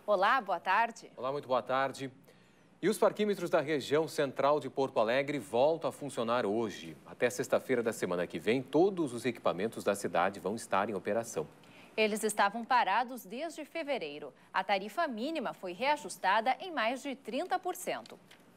Olá, boa tarde. Olá, muito boa tarde. E os parquímetros da região central de Porto Alegre voltam a funcionar hoje. Até sexta-feira da semana que vem, todos os equipamentos da cidade vão estar em operação. Eles estavam parados desde fevereiro. A tarifa mínima foi reajustada em mais de 30%.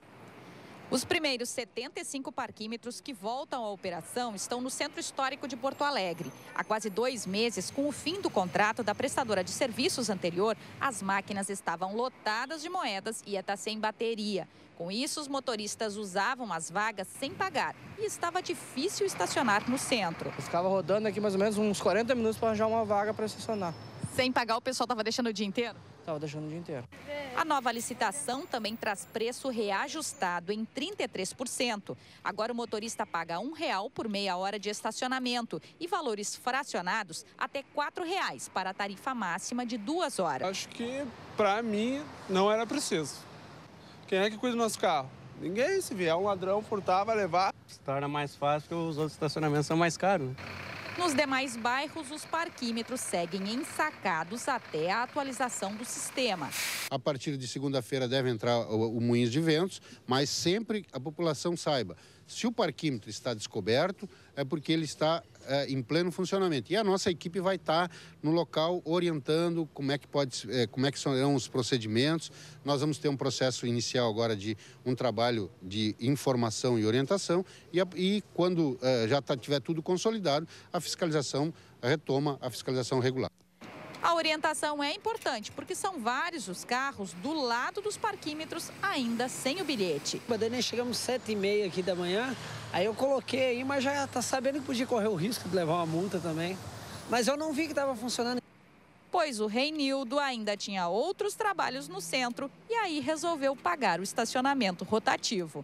Os primeiros 75 parquímetros que voltam à operação estão no Centro Histórico de Porto Alegre. Há quase 2 meses, com o fim do contrato da prestadora de serviços anterior, as máquinas estavam lotadas de moedas e até sem bateria. Com isso, os motoristas usavam as vagas sem pagar e estava difícil estacionar no centro. Eu ficava rodando aqui mais ou menos uns 40 minutos para arranjar uma vaga para estacionar. Sem pagar, o pessoal estava deixando o dia inteiro? Estava deixando o dia inteiro. A nova licitação também traz preço reajustado em 33%. Agora o motorista paga R$1 por meia hora de estacionamento e valores fracionados até R$4 para a tarifa máxima de 2 horas. Acho que, para mim, não era preciso. Quem é que cuida do nosso carro? Ninguém. Se vier um ladrão furtar, vai levar. Se torna mais fácil porque os outros estacionamentos são mais caros. Nos demais bairros, os parquímetros seguem ensacados até a atualização do sistema. A partir de segunda-feira deve entrar o Moinhos de Ventos, mas sempre a população saiba. Se o parquímetro está descoberto, é porque ele está em pleno funcionamento. E a nossa equipe vai estar no local orientando como é que serão os procedimentos. Nós vamos ter um processo inicial agora de um trabalho de informação e orientação. E quando já tiver tudo consolidado, a fiscalização retoma a fiscalização regular. A orientação é importante porque são vários os carros do lado dos parquímetros ainda sem o bilhete. Daí nós chegamos 7h30 aqui da manhã, aí eu coloquei aí, mas já está sabendo que podia correr o risco de levar uma multa também. Mas eu não vi que estava funcionando. Pois o Reinildo ainda tinha outros trabalhos no centro e aí resolveu pagar o estacionamento rotativo.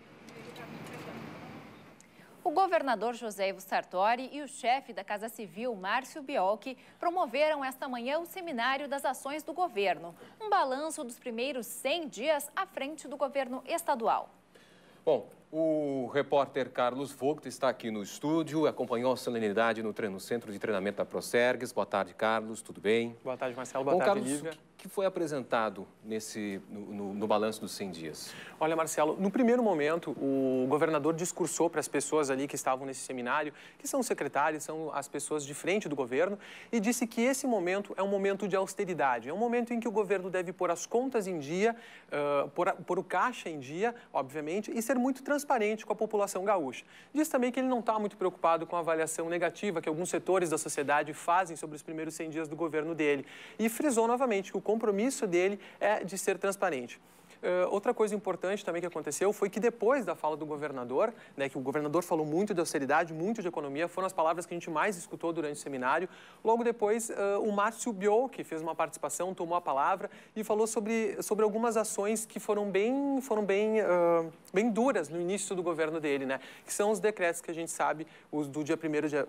O governador José Ivo Sartori e o chefe da Casa Civil, Márcio Biolchi, promoveram esta manhã o seminário das ações do governo. Um balanço dos primeiros 100 dias à frente do governo estadual. Bom, o repórter Carlos Vogt está aqui no estúdio, acompanhou a solenidade no Centro de Treinamento da Procergues. Boa tarde, Carlos, tudo bem? Boa tarde, Marcelo. Boa tarde, Carlos, Lívia. O que foi apresentado no balanço dos 100 dias? Olha, Marcelo, no primeiro momento, o governador discursou para as pessoas ali que estavam nesse seminário, que são secretários, são as pessoas de frente do governo, e disse que esse momento é um momento de austeridade, é um momento em que o governo deve pôr as contas em dia, pôr o caixa em dia, obviamente, e ser muito transparente com a população gaúcha. Diz também que ele não está muito preocupado com a avaliação negativa que alguns setores da sociedade fazem sobre os primeiros 100 dias do governo dele, e frisou novamente que o compromisso dele é de ser transparente. Outra coisa importante também que aconteceu foi que depois da fala do governador, né, que o governador falou muito de austeridade, muito de economia, foram as palavras que a gente mais escutou durante o seminário. Logo depois, o Márcio Biolchi fez uma participação, tomou a palavra e falou sobre algumas ações que foram bem duras no início do governo dele, né, que são os decretos que a gente sabe, os do dia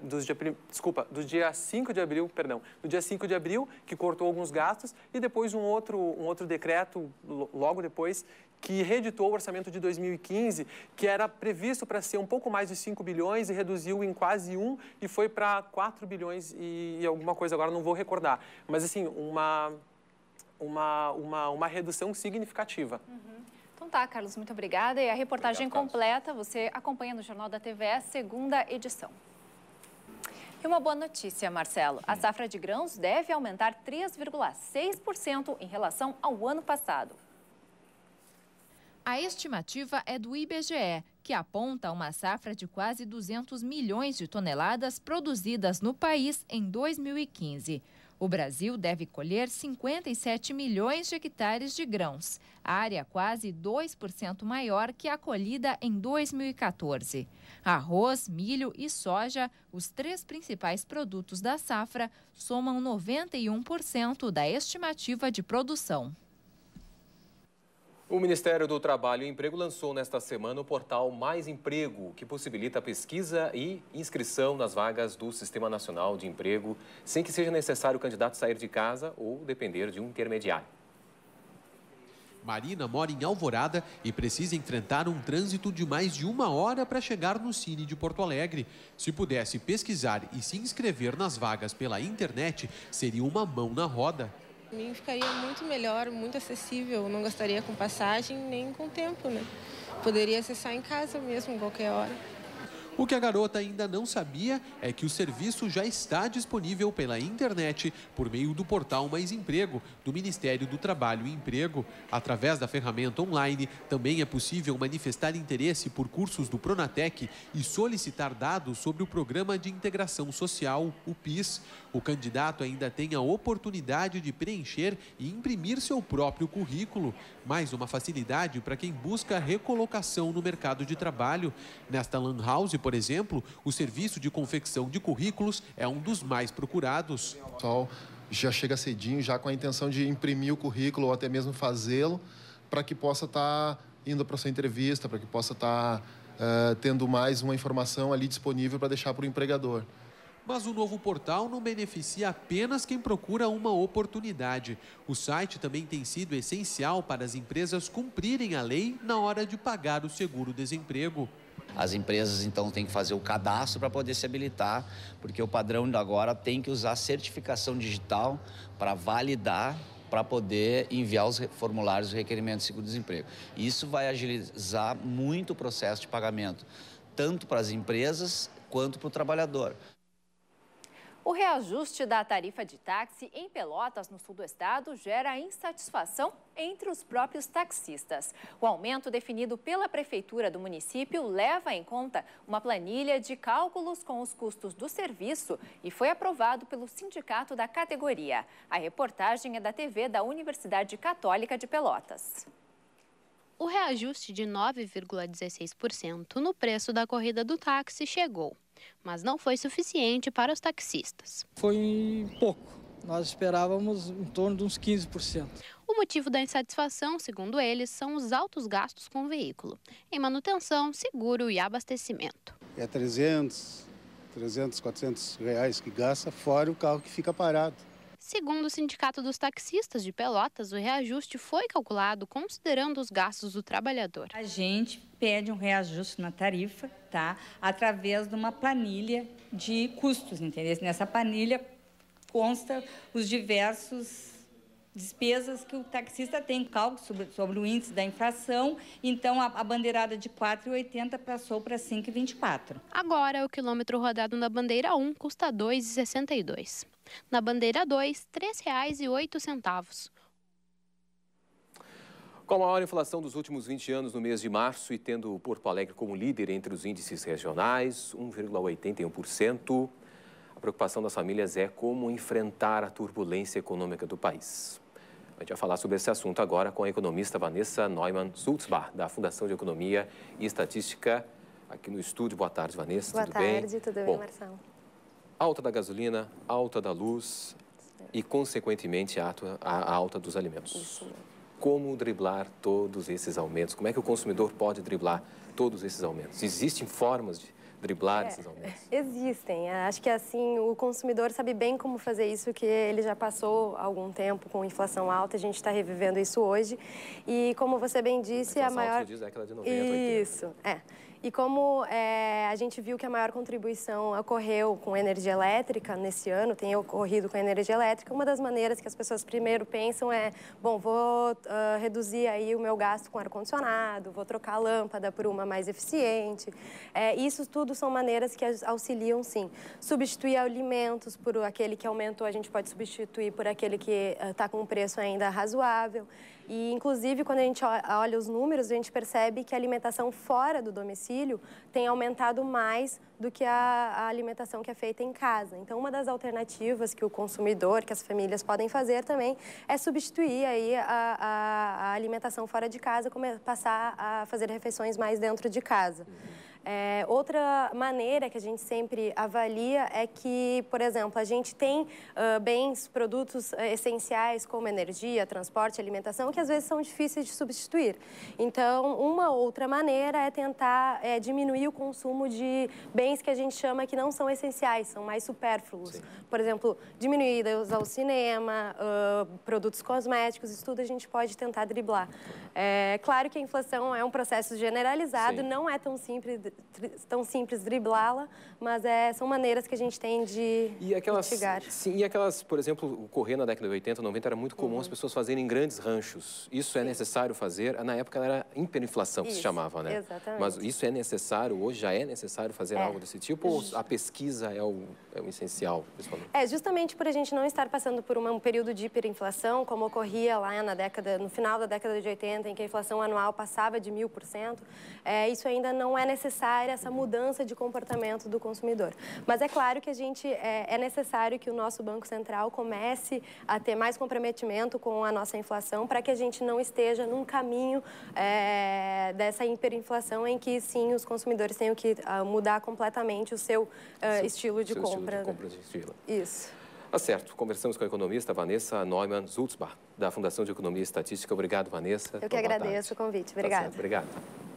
5 de abril, do dia 5 de abril, que cortou alguns gastos, e depois um outro decreto, logo depois, que reeditou o orçamento de 2015, que era previsto para ser um pouco mais de 5 bilhões e reduziu em quase 1 e foi para 4 bilhões e alguma coisa, agora não vou recordar. Mas, assim, uma redução significativa. Então tá, Carlos, muito obrigada. E a reportagem completa você acompanha no Jornal da TVE, segunda edição. E uma boa notícia, Marcelo. A safra de grãos deve aumentar 3,6% em relação ao ano passado. A estimativa é do IBGE, que aponta uma safra de quase 200 milhões de toneladas produzidas no país em 2015. O Brasil deve colher 57 milhões de hectares de grãos, área quase 2% maior que a colhida em 2014. Arroz, milho e soja, os 3 principais produtos da safra, somam 91% da estimativa de produção. O Ministério do Trabalho e Emprego lançou nesta semana o portal Mais Emprego, que possibilita a pesquisa e inscrição nas vagas do Sistema Nacional de Emprego, sem que seja necessário o candidato sair de casa ou depender de um intermediário. Marina mora em Alvorada e precisa enfrentar um trânsito de mais de 1 hora para chegar no Cine de Porto Alegre. Se pudesse pesquisar e se inscrever nas vagas pela internet, seria uma mão na roda. Para mim ficaria muito melhor, muito acessível, não gastaria com passagem nem com tempo, né? Poderia acessar em casa mesmo, qualquer hora. O que a garota ainda não sabia é que o serviço já está disponível pela internet por meio do portal Mais Emprego, do Ministério do Trabalho e Emprego. Através da ferramenta online, também é possível manifestar interesse por cursos do Pronatec e solicitar dados sobre o Programa de Integração Social, o PIS. O candidato ainda tem a oportunidade de preencher e imprimir seu próprio currículo. Mais uma facilidade para quem busca recolocação no mercado de trabalho. Nesta Lan House, por exemplo, o serviço de confecção de currículos é um dos mais procurados. O pessoal já chega cedinho, já com a intenção de imprimir o currículo ou até mesmo fazê-lo, para que possa estar indo para a sua entrevista, para que possa estar tendo mais uma informação ali disponível para deixar para o empregador. Mas o novo portal não beneficia apenas quem procura uma oportunidade. O site também tem sido essencial para as empresas cumprirem a lei na hora de pagar o seguro-desemprego. As empresas, então, têm que fazer o cadastro para poder se habilitar, porque o padrão de agora tem que usar certificação digital para validar, para poder enviar os formulários de requerimento de seguro-desemprego. Isso vai agilizar muito o processo de pagamento, tanto para as empresas quanto para o trabalhador. O reajuste da tarifa de táxi em Pelotas, no sul do estado, gera insatisfação entre os próprios taxistas. O aumento definido pela prefeitura do município leva em conta uma planilha de cálculos com os custos do serviço e foi aprovado pelo sindicato da categoria. A reportagem é da TV da Universidade Católica de Pelotas. O reajuste de 9,16% no preço da corrida do táxi chegou, mas não foi suficiente para os taxistas. Foi pouco, nós esperávamos em torno de uns 15%. O motivo da insatisfação, segundo eles, são os altos gastos com o veículo, em manutenção, seguro e abastecimento. É 300, 400 reais que gasta, fora o carro que fica parado. Segundo o Sindicato dos Taxistas de Pelotas, o reajuste foi calculado considerando os gastos do trabalhador. A gente pede um reajuste na tarifa, tá? Através de uma planilha de custos, entendeu? Nessa planilha consta os diversos despesas que o taxista tem, cálculo sobre o índice da inflação. Então, a bandeirada de 4,80 passou para 5,24. Agora, o quilômetro rodado na bandeira 1 custa R$ 2,62. Na bandeira 2, R$ 3,08. Com a maior inflação dos últimos 20 anos no mês de março e tendo Porto Alegre como líder entre os índices regionais, 1,81%, a preocupação das famílias é como enfrentar a turbulência econômica do país. A gente vai falar sobre esse assunto agora com a economista Vanessa Neumann-Sulzbach, da Fundação de Economia e Estatística, aqui no estúdio. Boa tarde, Vanessa. Boa tarde, tudo bem, Marcelo? Alta da gasolina, alta da luz e, consequentemente, a alta dos alimentos. Isso. Como driblar todos esses aumentos? Como é que o consumidor pode driblar todos esses aumentos? Existem formas de driblar esses aumentos? Existem. Acho que assim o consumidor sabe bem como fazer isso, que ele já passou algum tempo com inflação alta, a gente está revivendo isso hoje. E como você bem disse, a maior... Alta, você diz, é aquela de 90, isso, 80. é. E como a gente viu que a maior contribuição ocorreu com energia elétrica nesse ano, tem ocorrido com a energia elétrica, uma das maneiras que as pessoas primeiro pensam é, bom, vou reduzir aí o meu gasto com ar-condicionado, vou trocar a lâmpada por uma mais eficiente. Isso tudo são maneiras que auxiliam, sim. Substituir alimentos por aquele que aumentou, a gente pode substituir por aquele que está com um preço ainda razoável. E, inclusive, quando a gente olha os números, a gente percebe que a alimentação fora do domicílio tem aumentado mais do que a alimentação que é feita em casa. Então, uma das alternativas que o consumidor, que as famílias podem fazer também, é substituir aí a alimentação fora de casa, passar a fazer refeições mais dentro de casa. Outra maneira que a gente sempre avalia é que, por exemplo, a gente tem bens, produtos essenciais como energia, transporte, alimentação, que às vezes são difíceis de substituir. Então, uma outra maneira é tentar diminuir o consumo de bens que a gente chama que não são essenciais, são mais supérfluos. Sim. Por exemplo, diminuir ao cinema, produtos cosméticos, isso tudo a gente pode tentar driblar. Claro que a inflação é um processo generalizado, não é tão simples tão simples driblá-la, mas são maneiras que a gente tem de mitigar. Sim, e aquelas, por exemplo, correr na década de 80, 90 era muito comum as pessoas fazerem grandes ranchos. Isso é necessário fazer? Na época era hiperinflação que se chamava, né? Exatamente. Mas isso é necessário, hoje já é necessário fazer algo desse tipo, ou a pesquisa é o essencial, principalmente? Justamente por a gente não estar passando por um período de hiperinflação, como ocorria lá no final da década de 80, em que a inflação anual passava de 1000%, isso ainda não é necessária, essa mudança de comportamento do consumidor. Mas é claro que é necessário que o nosso Banco Central comece a ter mais comprometimento com a nossa inflação, para que a gente não esteja num caminho dessa hiperinflação em que, sim, os consumidores tenham que mudar completamente o seu estilo de compra. Isso. Tá certo. Conversamos com a economista Vanessa Neumann-Sulzbach, da Fundação de Economia e Estatística. Obrigado, Vanessa. Eu que agradeço o convite. Obrigada. Tá, obrigado.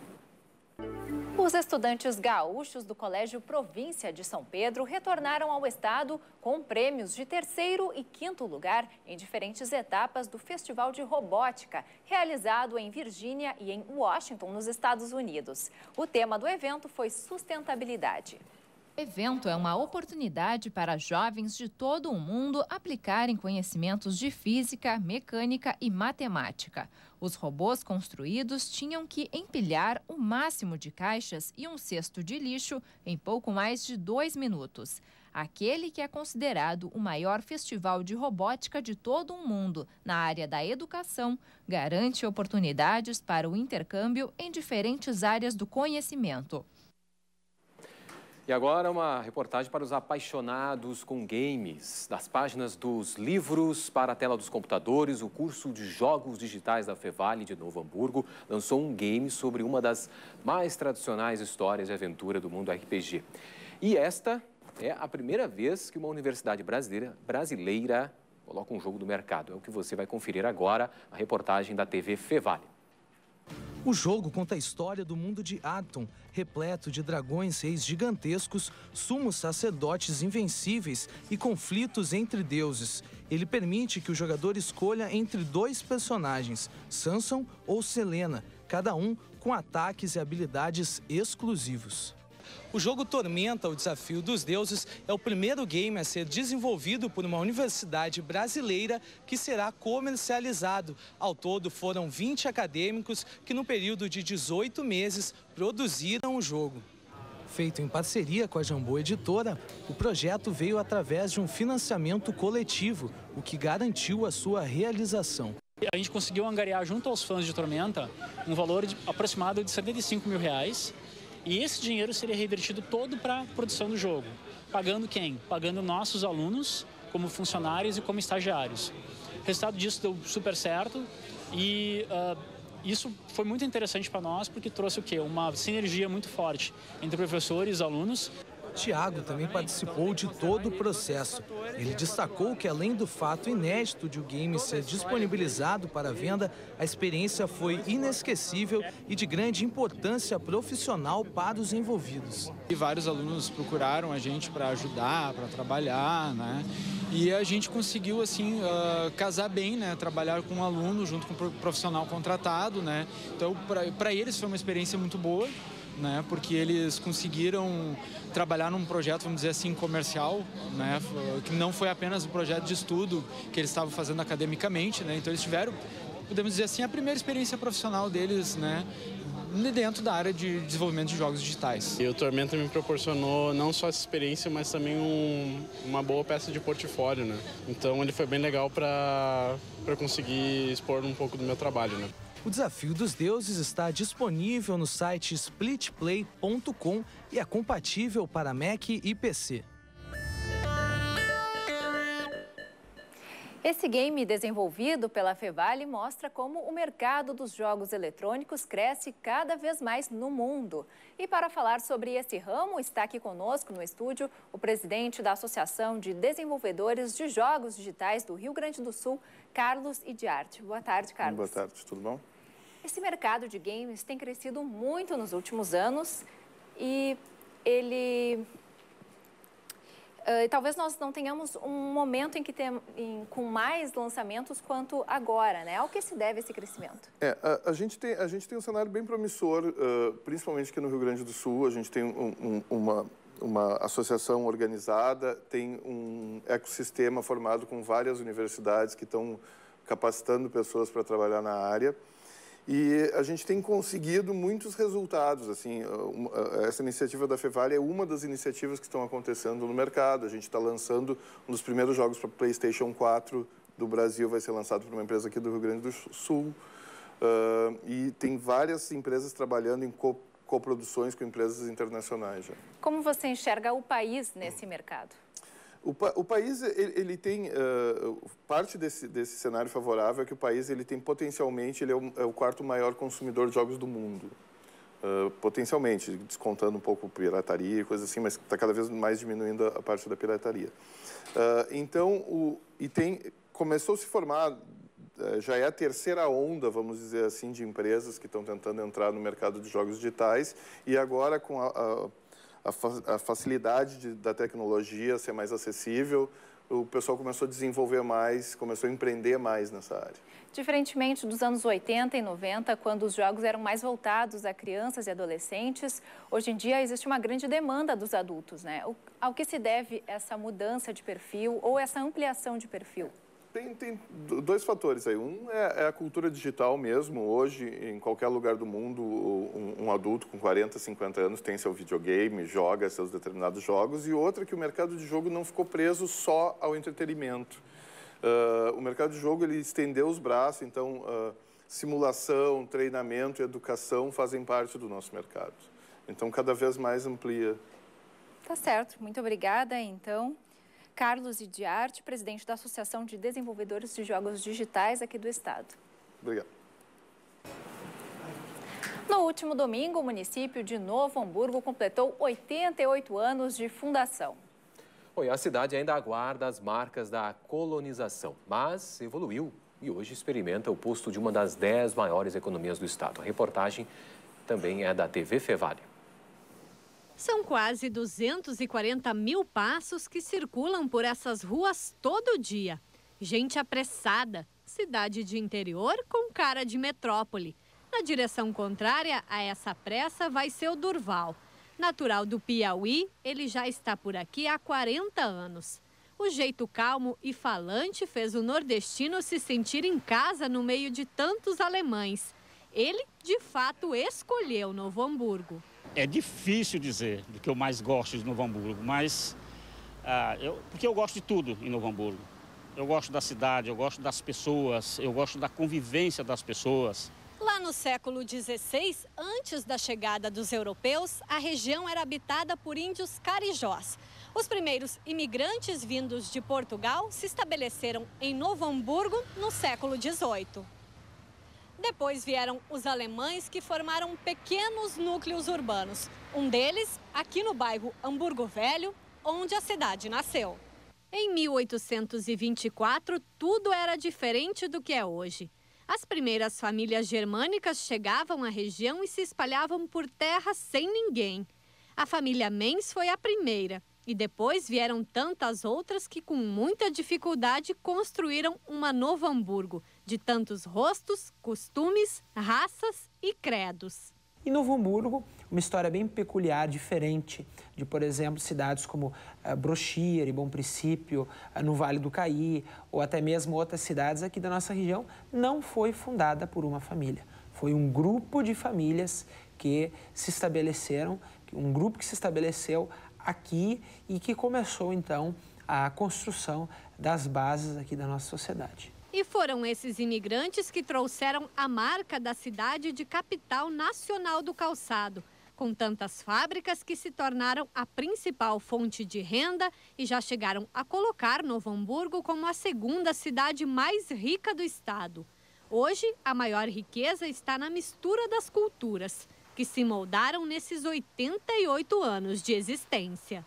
Os estudantes gaúchos do Colégio Província de São Pedro retornaram ao estado com prêmios de 3º e 5º lugar em diferentes etapas do Festival de Robótica, realizado em Virgínia e em Washington, nos Estados Unidos. O tema do evento foi sustentabilidade. O evento é uma oportunidade para jovens de todo o mundo aplicarem conhecimentos de física, mecânica e matemática. Os robôs construídos tinham que empilhar o máximo de caixas e um cesto de lixo em pouco mais de 2 minutos. Aquele que é considerado o maior festival de robótica de todo o mundo na área da educação, garante oportunidades para o intercâmbio em diferentes áreas do conhecimento. E agora uma reportagem para os apaixonados com games. Das páginas dos livros para a tela dos computadores, o curso de Jogos Digitais da Fevale de Novo Hamburgo lançou um game sobre uma das mais tradicionais histórias de aventura do mundo RPG. E esta é a primeira vez que uma universidade brasileira coloca um jogo no mercado. É o que você vai conferir agora, a reportagem da TV Fevale. O jogo conta a história do mundo de Atom, repleto de dragões reis gigantescos, sumos sacerdotes invencíveis e conflitos entre deuses. Ele permite que o jogador escolha entre 2 personagens, Samson ou Selena, cada um com ataques e habilidades exclusivos. O jogo Tormenta, o Desafio dos Deuses, é o primeiro game a ser desenvolvido por uma universidade brasileira que será comercializado. Ao todo, foram 20 acadêmicos que, no período de 18 meses, produziram o jogo. Feito em parceria com a Jambô Editora, o projeto veio através de um financiamento coletivo, o que garantiu a sua realização. A gente conseguiu angariar, junto aos fãs de Tormenta, um valor aproximado de R$75 mil. E esse dinheiro seria revertido todo para a produção do jogo. Pagando quem? Pagando nossos alunos, como funcionários e como estagiários. O resultado disso deu super certo e isso foi muito interessante para nós, porque trouxe o quê? Uma sinergia muito forte entre professores e alunos. Tiago também participou de todo o processo. Ele destacou que, além do fato inédito de o game ser disponibilizado para venda, a experiência foi inesquecível e de grande importância profissional para os envolvidos. E vários alunos procuraram a gente para ajudar, para trabalhar, né? E a gente conseguiu, assim, casar bem, né? Trabalhar com um aluno junto com um profissional contratado, né? Então, para eles foi uma experiência muito boa, né? Porque eles conseguiram trabalhar num projeto, vamos dizer assim, comercial, né? Que não foi apenas um projeto de estudo que eles estavam fazendo academicamente, né? Então eles tiveram, podemos dizer assim, a primeira experiência profissional deles, né? Dentro da área de desenvolvimento de jogos digitais. E o Tormenta me proporcionou não só essa experiência, mas também uma boa peça de portfólio, né? Então ele foi bem legal para conseguir expor um pouco do meu trabalho, né? O Desafio dos Deuses está disponível no site splitplay.com e é compatível para Mac e PC. Esse game desenvolvido pela Fevale mostra como o mercado dos jogos eletrônicos cresce cada vez mais no mundo. E para falar sobre esse ramo, está aqui conosco no estúdio o presidente da Associação de Desenvolvedores de Jogos Digitais do Rio Grande do Sul, Carlos Idiarte. Boa tarde, Carlos. Boa tarde, tudo bom? Esse mercado de games tem crescido muito nos últimos anos e ele talvez nós não tenhamos um momento em que com mais lançamentos quanto agora, né? Ao que se deve esse crescimento? A gente tem um cenário bem promissor, principalmente aqui no Rio Grande do Sul. A gente tem uma associação organizada, tem um ecossistema formado com várias universidades que estão capacitando pessoas para trabalhar na área. E a gente tem conseguido muitos resultados. Assim, essa iniciativa da Fevale é uma das iniciativas que estão acontecendo no mercado. A gente está lançando um dos primeiros jogos para PlayStation 4 do Brasil, vai ser lançado por uma empresa aqui do Rio Grande do Sul. E tem várias empresas trabalhando em coproduções com empresas internacionais já. Como você enxerga o país nesse mercado? O país, ele tem, parte desse cenário favorável é que o país, ele tem potencialmente, ele é o quarto maior consumidor de jogos do mundo. Potencialmente, descontando um pouco pirataria e coisas assim, mas está cada vez mais diminuindo a parte da pirataria. Então, começou a se formar, já é a terceira onda, vamos dizer assim, de empresas que estão tentando entrar no mercado de jogos digitais, e agora com a facilidade da tecnologia ser mais acessível, o pessoal começou a desenvolver mais, começou a empreender mais nessa área. Diferentemente dos anos 80 e 90, quando os jogos eram mais voltados a crianças e adolescentes, hoje em dia existe uma grande demanda dos adultos, né? Ao que se deve essa mudança de perfil ou essa ampliação de perfil? Tem dois fatores aí. Um é a cultura digital mesmo. Hoje, em qualquer lugar do mundo, um adulto com 40, 50 anos tem seu videogame, joga seus determinados jogos. E outra é que o mercado de jogo não ficou preso só ao entretenimento. O mercado de jogo, ele estendeu os braços, então simulação, treinamento e educação fazem parte do nosso mercado. Então, cada vez mais amplia. Tá certo. Muito obrigada, então. Carlos Idiarte, presidente da Associação de Desenvolvedores de Jogos Digitais aqui do estado. Obrigado. No último domingo, o município de Novo Hamburgo completou 88 anos de fundação. Bom, a cidade ainda aguarda as marcas da colonização, mas evoluiu e hoje experimenta o posto de uma das 10 maiores economias do estado. A reportagem também é da TV Fevale. São quase 240 mil passos que circulam por essas ruas todo dia. Gente apressada, cidade de interior com cara de metrópole. Na direção contrária a essa pressa vai seu Durval. Natural do Piauí, ele já está por aqui há 40 anos. O jeito calmo e falante fez o nordestino se sentir em casa no meio de tantos alemães. Ele, de fato, escolheu Novo Hamburgo. É difícil dizer do que eu mais gosto de Novo Hamburgo, mas porque eu gosto de tudo em Novo Hamburgo. Eu gosto da cidade, eu gosto das pessoas, eu gosto da convivência das pessoas. Lá no século XVI, antes da chegada dos europeus, a região era habitada por índios carijós. Os primeiros imigrantes vindos de Portugal se estabeleceram em Novo Hamburgo no século XVIII. Depois vieram os alemães, que formaram pequenos núcleos urbanos. Um deles, aqui no bairro Hamburgo Velho, onde a cidade nasceu. Em 1824, tudo era diferente do que é hoje. As primeiras famílias germânicas chegavam à região e se espalhavam por terra sem ninguém. A família Menz foi a primeira. E depois vieram tantas outras que, com muita dificuldade, construíram uma Novo Hamburgo, de tantos rostos, costumes, raças e credos. Em Novo Hamburgo, uma história bem peculiar, diferente de, por exemplo, cidades como Brochir e Bom Princípio, no Vale do Caí, ou até mesmo outras cidades aqui da nossa região, não foi fundada por uma família. Foi um grupo de famílias que se estabeleceram, um grupo que se estabeleceu aqui e que começou, então, a construção das bases aqui da nossa sociedade. E foram esses imigrantes que trouxeram a marca da cidade de capital nacional do calçado, com tantas fábricas que se tornaram a principal fonte de renda e já chegaram a colocar Novo Hamburgo como a segunda cidade mais rica do estado. Hoje, a maior riqueza está na mistura das culturas, que se moldaram nesses 88 anos de existência.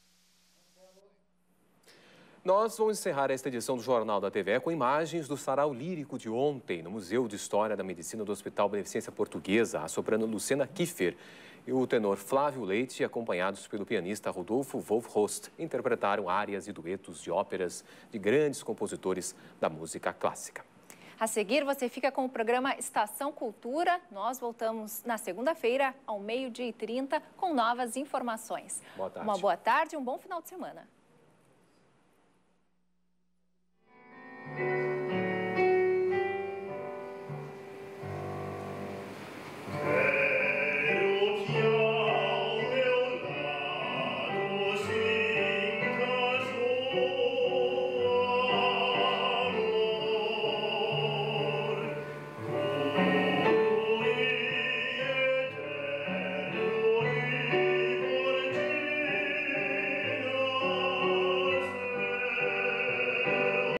Nós vamos encerrar esta edição do Jornal da TVE com imagens do sarau lírico de ontem no Museu de História da Medicina do Hospital Beneficência Portuguesa. A soprano Luciana Kiefer e o tenor Flávio Leite, acompanhados pelo pianista Rodolfo Wolfrost, interpretaram áreas e duetos de óperas de grandes compositores da música clássica. A seguir, você fica com o programa Estação Cultura. Nós voltamos na segunda-feira, ao 12h30, com novas informações. Boa tarde. Uma boa tarde e um bom final de semana.